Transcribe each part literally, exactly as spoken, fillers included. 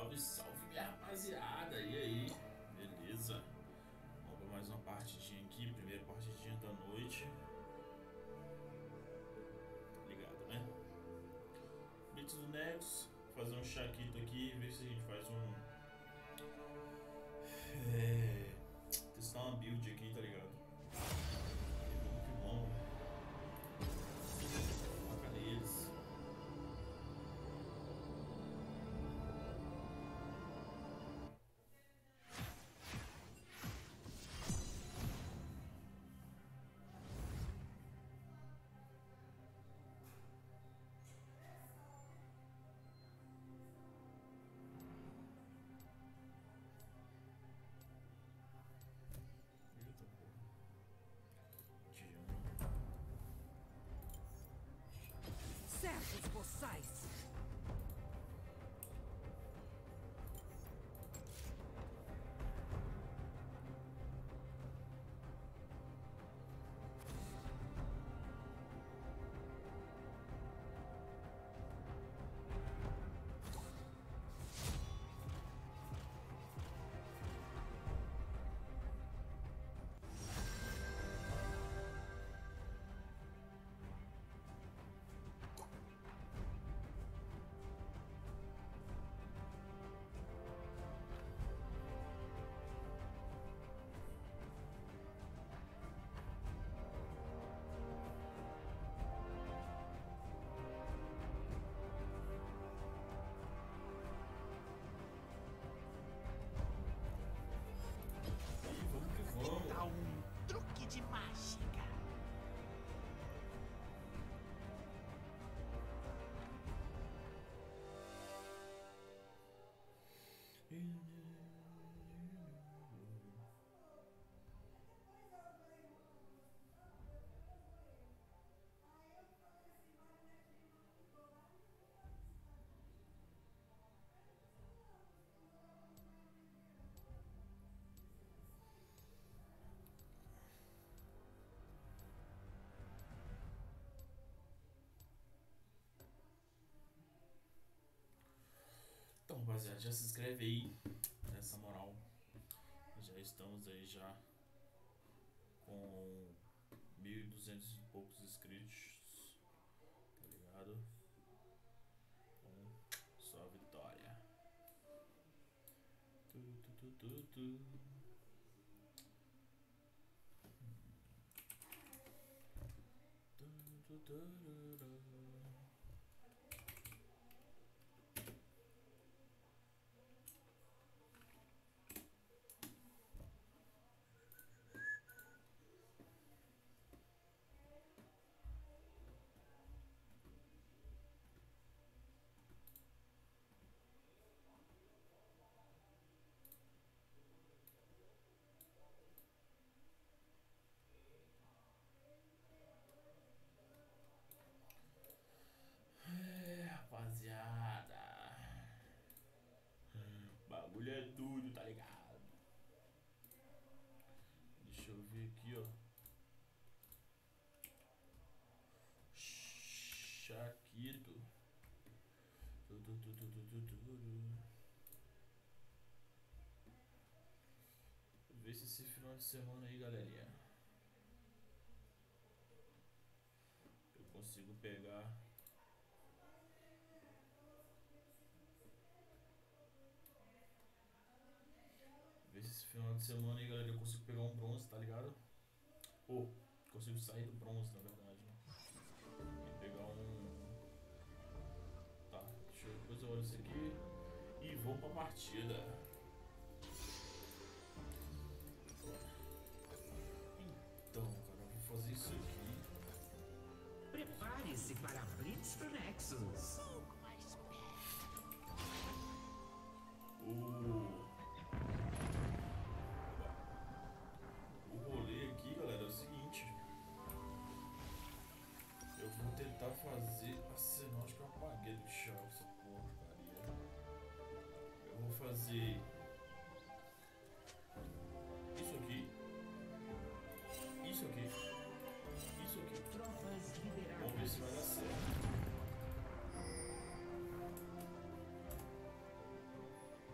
Salve, salve, minha rapaziada! E aí? Beleza? Vamos pra mais uma partidinha aqui, primeira partidinha da noite. Tá ligado, né? Blitz do Nexus, fazer um chaquito aqui, ver se a gente faz um... É... testar uma build aqui, tá ligado? E vamos que vamos. Foca neles. Servos boçais! Dá um truque de mágica. Então, rapaziada, já se inscreve aí nessa moral. Já estamos aí já com mil e duzentos e poucos inscritos, tá ligado? Então, só vitória. Tu, tu, tu, tu, tu. Tu, tu, tu, tu, tu. Rapaziada, bagulho é duro, tá ligado? Deixa eu ver aqui, ó. Chaquito. Tu, tu, tu, tu, tu, tu, tu. Vê se esse final de semana aí, galerinha, eu consigo pegar. Vê se esse final de semana aí, galera, eu consigo pegar um bronze, tá ligado? Ou, oh, consigo sair do bronze, na verdade, né? E pegar um... Tá, deixa eu... Depois eu olho isso aqui e vou pra partida. Então, cara, eu vou fazer isso aqui. Prepare-se para a Blitz do Nexus. Pouco mais perto. O... O rolê aqui, galera, é o seguinte. Eu vou tentar fazer a cena, acho que eu apaguei do chão essa porcaria. Eu vou fazer isso aqui, isso aqui, isso aqui. Tropas liberadas. Vamos ver se vai dar certo.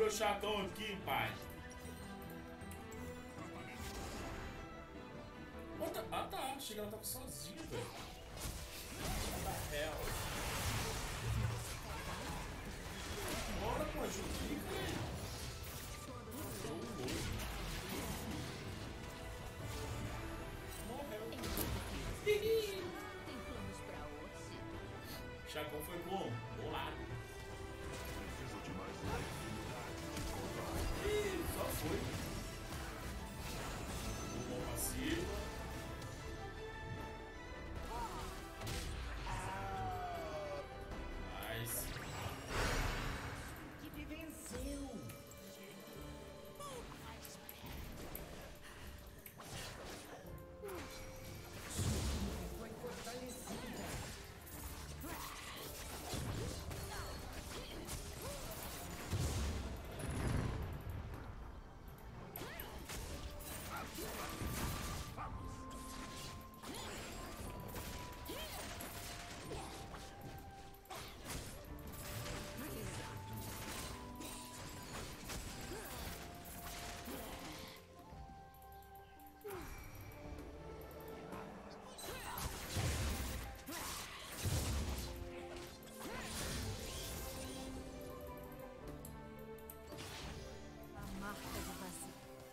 meu chacão aqui, pai. Oh, tá, ah tá, achei que ela tava sozinha, velho. What the hell? Bora, pô, ajuda, velho. Chacão foi como? Bolado. Preciso de mais uma oportunidade. Ih, só foi. Bom passivo. Nice. Que venceu. Foi fortalecida. A marca do vazio.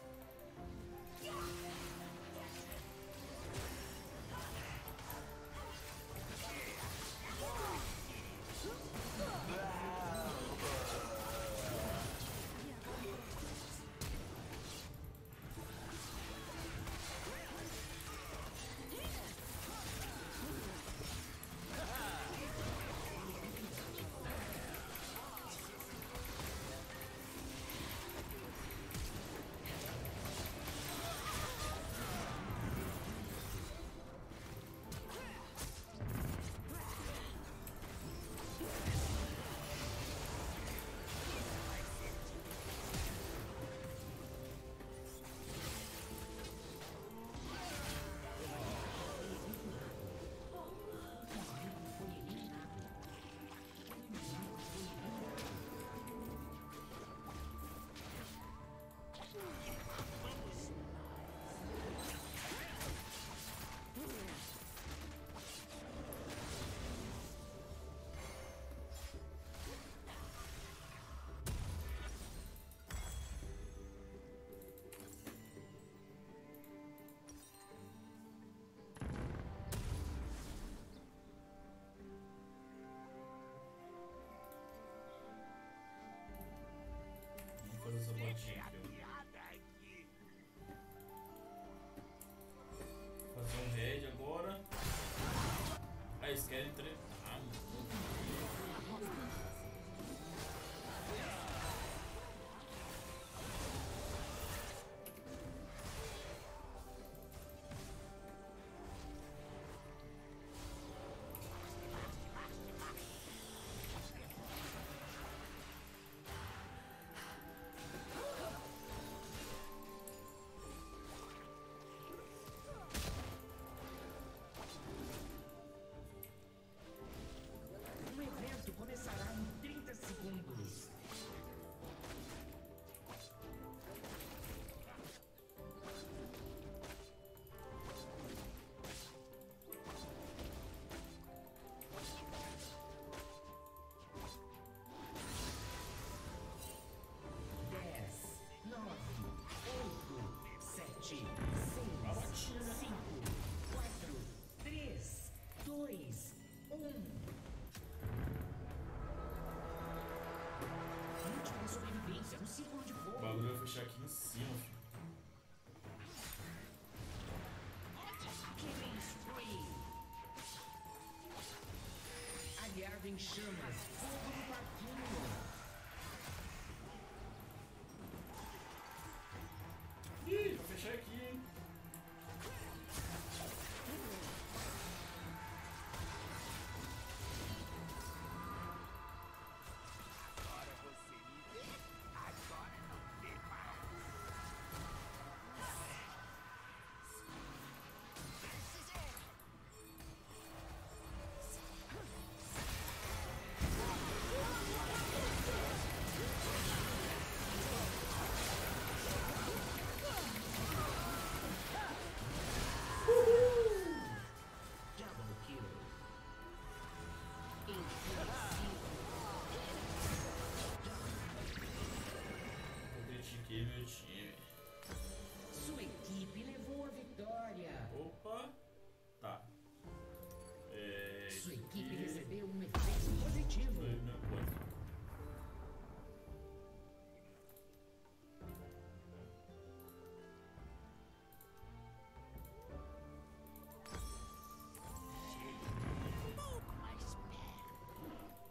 Vamos fazer essa botinha É a aqui, ó. piada aqui. Fazer um red agora. Ah, eles querem tretar, mano. O evento começará em trinta segundos. Dez, nove, oito, sete, seis, cinco, quatro, três, dois, um. Última sobrevivência no círculo de O fogo. bagulho vai fechar aqui em cima, filho. Killing spree. Aliado em chamas. Fogo no parquinho. Ih, vai fechar aqui, hein? Agora você me vê, agora não vê mais. meu time. Sua equipe levou a vitória. Opa! Tá. É. Sua equipe e- recebeu um efeito positivo. Não, não pode. Um pouco mais perto.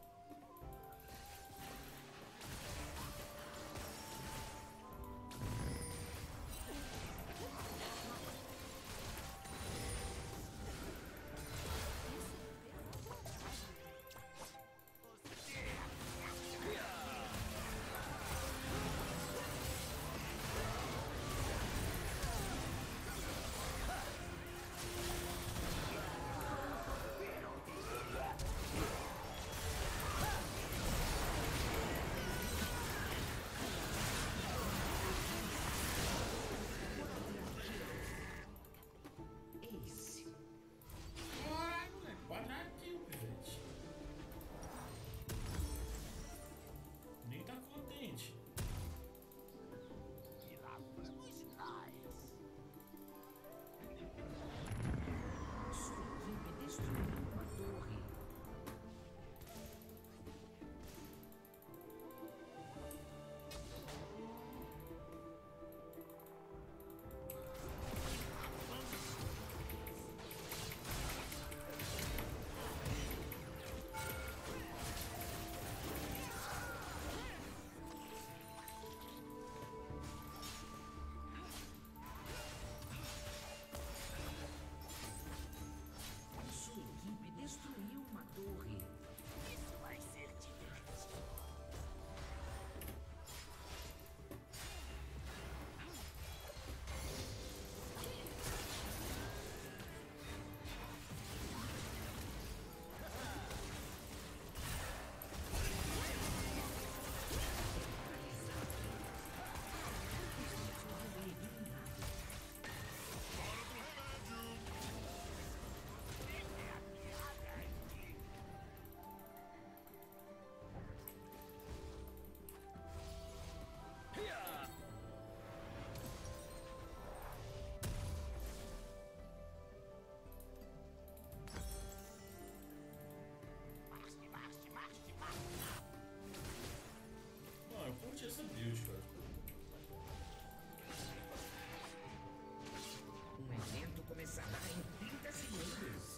Ace. Caralho, moleque. Quadrar kill, pivete. Nem tá contente. E lá vamos nós. Sua equipe destruiu uma torre. Sua equipe destruiu uma torre. Isso vai ser divertido. Marche, marche, marche, marche. Não, eu curti essa build, cara. Um evento começará em trinta segundos.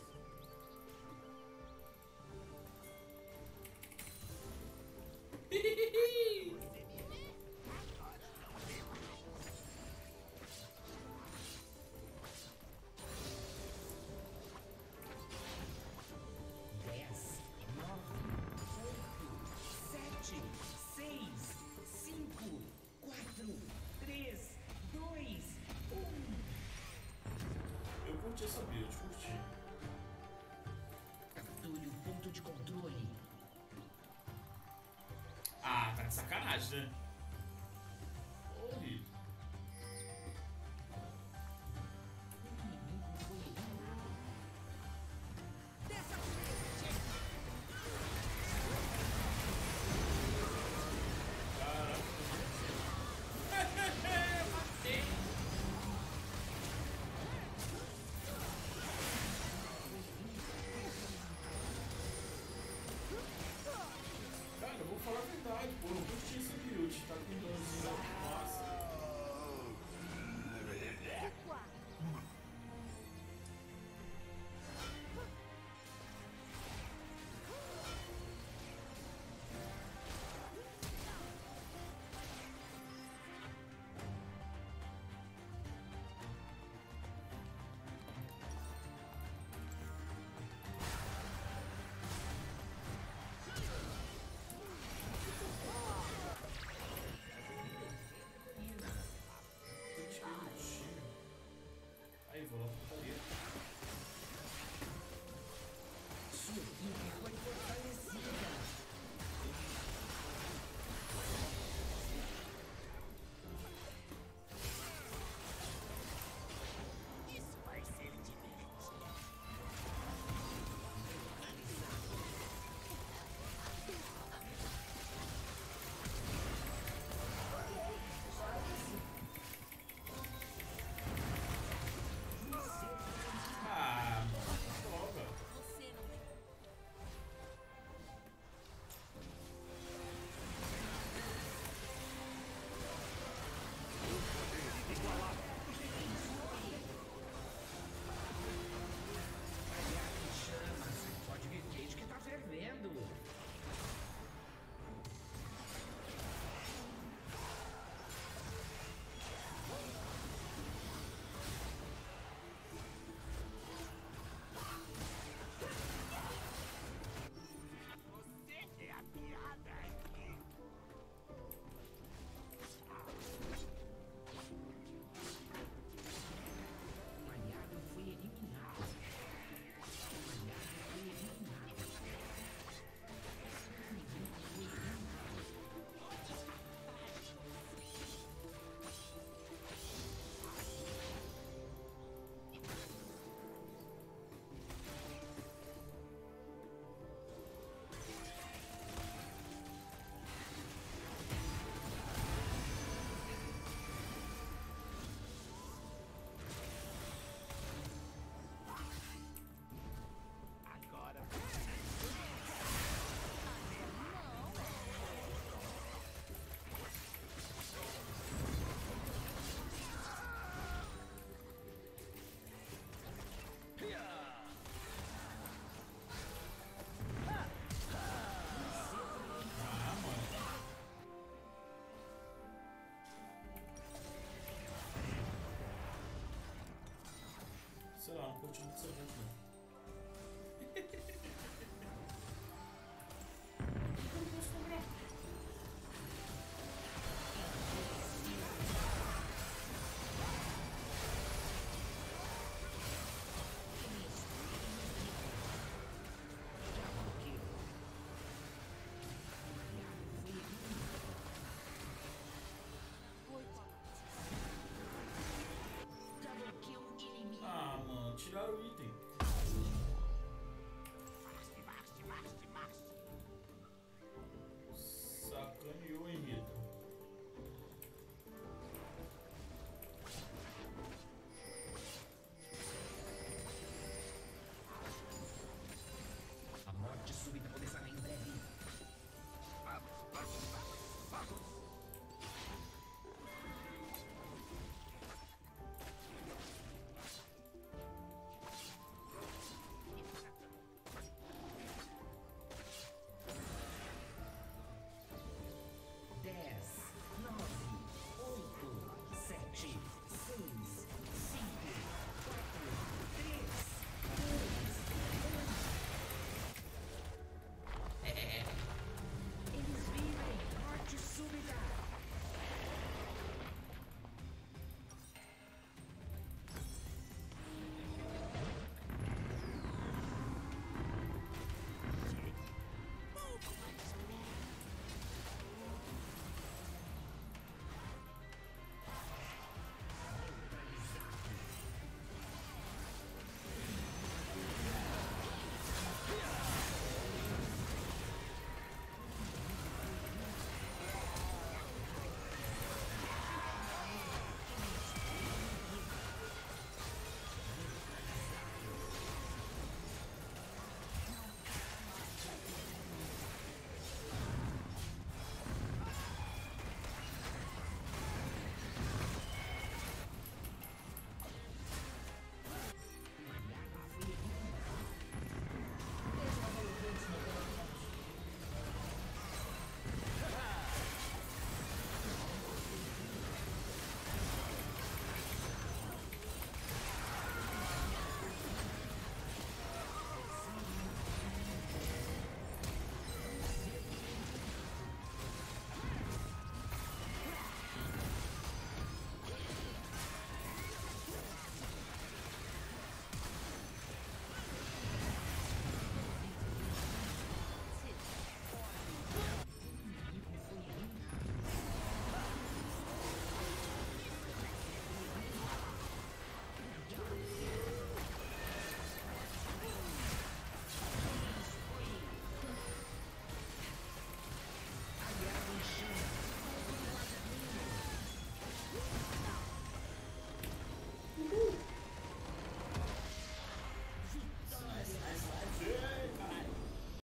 Dez, nove, oito, sete, seis, cinco, quatro, três, dois, um. Eu curti essa build, curti. Capture o ponto de controle. Ah, tá de sacanagem, né?